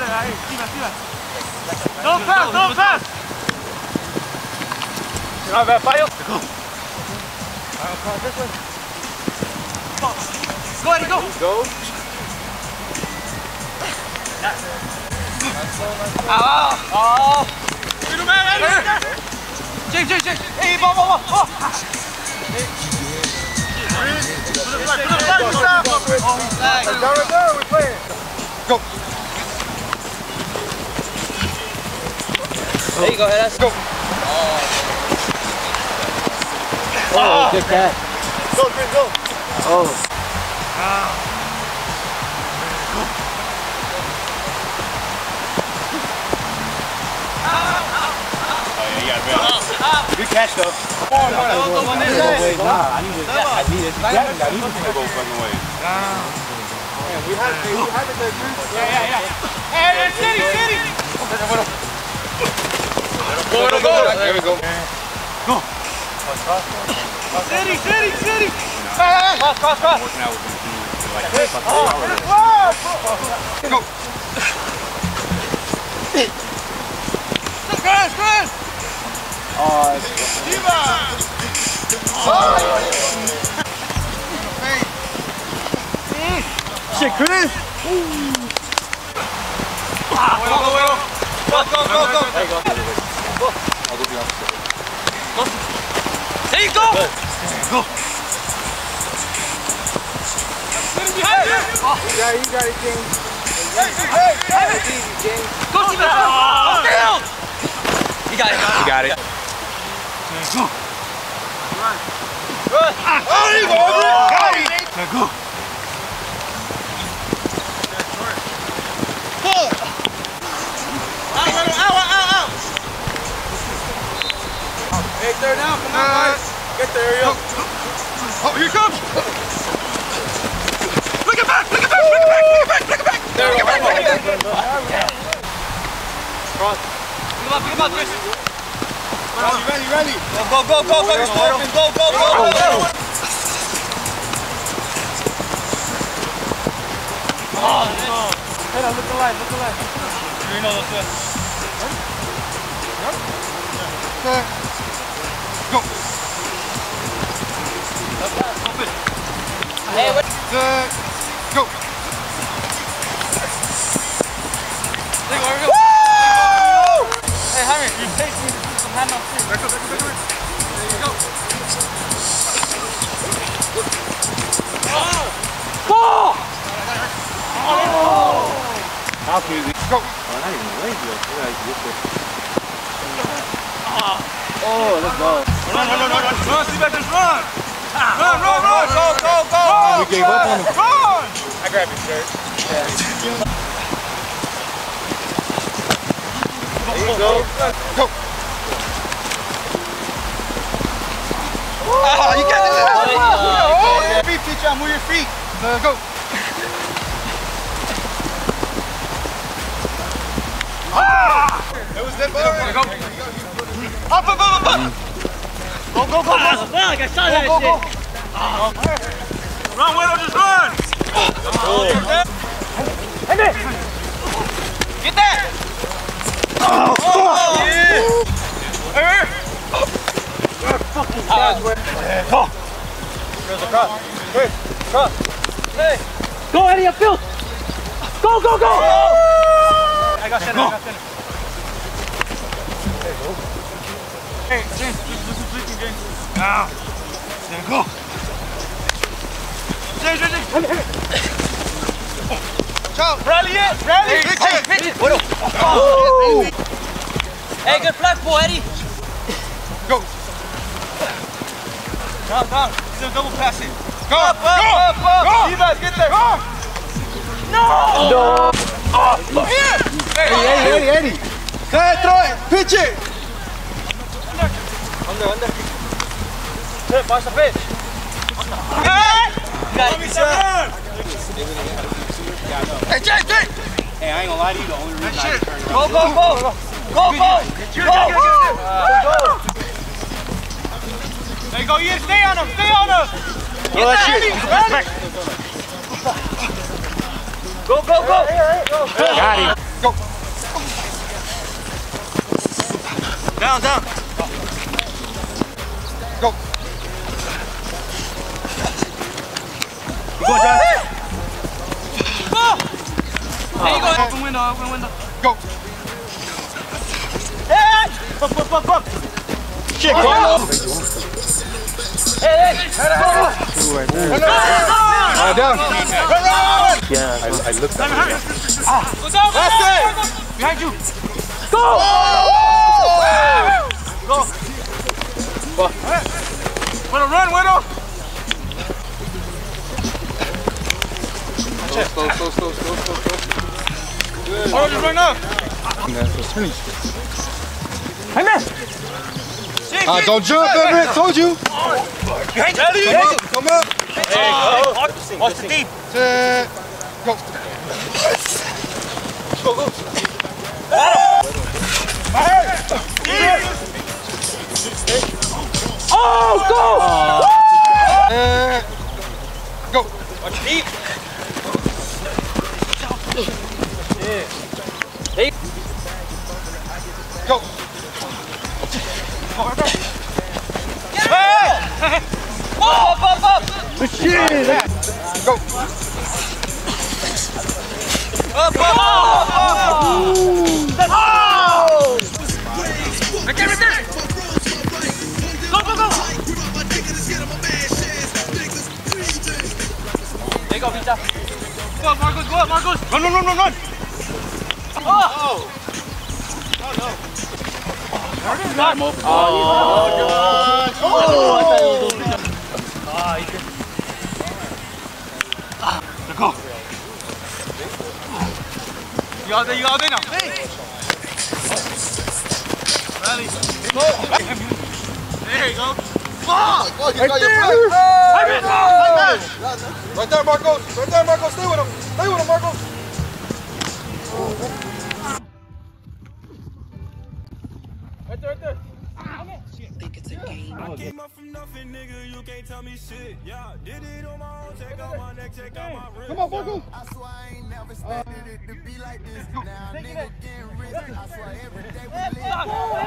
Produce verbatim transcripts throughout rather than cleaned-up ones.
ahí, encima, encima. Don't pass, don't pass. You have that fire? Go. Go, Eddie, go. Go. Ah! Oh! Middle man, Eddie! James, James, James! Hey, ball, ball, ball! Oh! Hey! Put it flag, put it flag, put it flag! Oh, down right there, we're playing! Go! There you go, Eddie. Go! Oh! Oh, good catch. Go, Green, go! Oh. Ah! Good catch though. Come on, come on. Go, go, go, this way. Nah, I need it. I need it. I need it to go fucking way. Yeah, we have it. We have it there, dude. Yeah, yeah, yeah. Hey, hey, city, city. Go, go, go. There we go. Go. City, city, city. Cross, cross, cross. Go. Chris, Chris. Oh, Diva! Oh! Shit, Chris! Ah, go, go, go! Go, go, go, go! There you go. Go. I'll go beyond. Go. There you go! Go! Get him behind you! yeah, you got it, James. Hey, hey, hey! Easy, James. Go, Steven! Go down! You got it. You got it. Go. Run. Run. Ah. Oh, there you go. Got it. Now go. Pull. Out, out, out, out, out. Hey, third down. Come on, guys. Get there, Ariel. Oh, here he comes. Look it back. Look it back. Look it back. Look it back. Look it back. There we go. Look it back. Cross. Pick him up. Pick him up, Chris. Ready, ready, ready. Go, go, go, go, go, go, go, go, go, go. Oh, hey, look alive, look alive. You know what's good. Okay. Go. Open. Hey, what? Good. Go. There you go. Woo! Hey, Harry, you take me. Hand on three. Back up, back up, back up. There you go. Oh! Ball! Oh! How can you go? Oh, not even lazy. Oh, let's go. Run, run, run, run, run. Run, Steve, just run. Run, run, run. Go, go, go. We gave up on him. Run! I grabbed his shirt. Yeah. There you go. Go. Oh, you got it! Oh, feet, teacher, move your feet. Uh, go. Ah! It was that ball. Go. Up, up, up, up, up. Go, go, go, go. Fuck, I saw that go, go, shit. Go. Run, Widow, just run. Oh. Hey, man. Get that. Oh, oh yeah. Hey, hey. Fucking guys, go! Chris, across. Chris, across. Hey! Go, Eddie, upfield! Go, go, go! Oh! I got center, I got center. Hey, go. Hey, James, this is fleeting, James. Now. Then go. James, James, James. Ciao. Rally it, rally it. Hey, pitch it. Oh. Hey, good flag ball, Eddie. Go. Down, down. He's gonna double pass it. Go, up, go, up, up, up. Go. Divas, get there. Go. No! No. Oh, here. Hey, Eddie, Eddie, Eddie. Go ahead, throw it. Pitch it. Under, under. Hey, watch the pitch. Hey! Got it, Run. Hey, Jay, Jay. Hey, I ain't gonna lie to you. The only reason I shit. turned Go, around. go, go! Go, go! Go! Go. There you go, you stay on him, stay on him! Get Oh, that, shit. Eddie! Ready? Go, go, go! Hey, hey, hey, go. Got him. Go. Down, down. Go. Go, John. Go. There you go. Open window, open window. Go. Hey! Up, up, up, up. Shit, go. Hey, hey. Two right there. Uh, down. Yeah, I, I looked at it. What's up? That's it. Behind you. Go. Go. Go. Widow, run, Widow. Slow, slow, slow, slow, slow, slow, slow. Good. Oh, you run up. Hey, man. Uh, don't jump, baby. Told you. Behind you. Come up, come up. Hey, go. Watch the deep. Set. Go. Go, go. Oh, go! Set. Go. Watch deep. Deep. Go. Hey! Up, up, up! Shit. Go. Up, up, up, up! Oh! Right there, right there! Go, go, go! There you go, Vita. Go up, Marcos, go up, Marcos! Run, run, run, run, run! Oh! Oh, no. Oh, oh, oh, go. You out there, you out there now. Hey. Rally. Go. There you go. Fuck! Oh, you got your foot. Right there, Marcos. Right there, Marcos. Stay with him. Stay with him, Marcos. Right there, right there. I came up from nothing, nigga. You can't tell me shit. Yeah, did it on my own. Check out my neck, check out my wrist. Come on, Marcos. I swear I ain't never expected it to be like this. Now nigga getting rich. I swear every day we live. I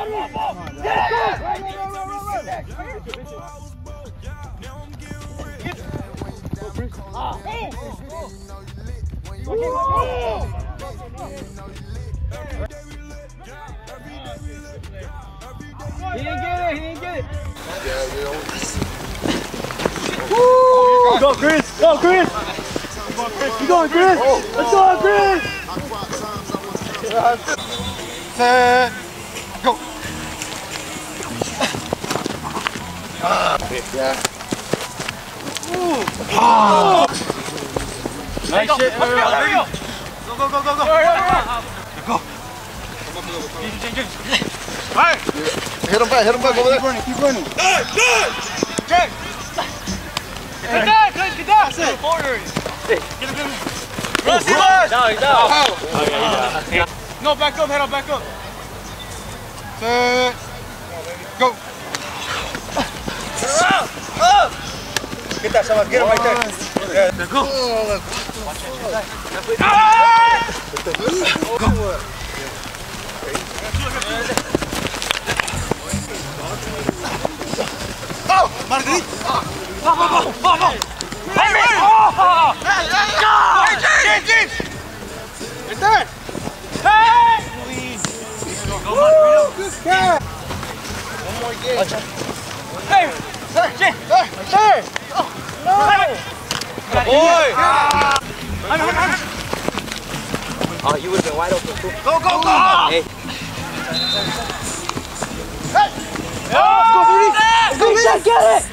was broke, yeah. Now I'm getting rich. When you down the cold, you know you lit. When you lit, you know you lit. Every day we lit, yeah. Every day we lit, yeah. Every day we lit. He didn't get it, he didn't get it. Yeah, yeah. Woo! Go, Chris! Go, Chris! You going, Chris? Let's go, Chris! Set. Go. Yeah. Oh. Nice shit. Go, go, go, go, go. Go. James, James. All right. Hit him back, hit him back over there. Keep running, keep running. Good, good. James. Get that, good, get that. That's it. Forward. Get him, get him. Run, see what? No, he's down. Oh, yeah, he's down. No, back up, head up, back up. Set. Go. Up, up. Get that, someone. Get him right there. Yeah, go. Ah! Go. Oh, Marguerite! Oh, oh, oh, oh, oh! Hey, man! Oh! Hey, hey, go! James, James! Right there! Hey! Go, Marguerite! Good catch! One more game. Hey! Hey, James! Hey! Hey! Oh, no! Good boy! Oh, you would have been wide open too. Go, go, go! Hey. Hey! Let's go, baby! Let's go, baby! Get it!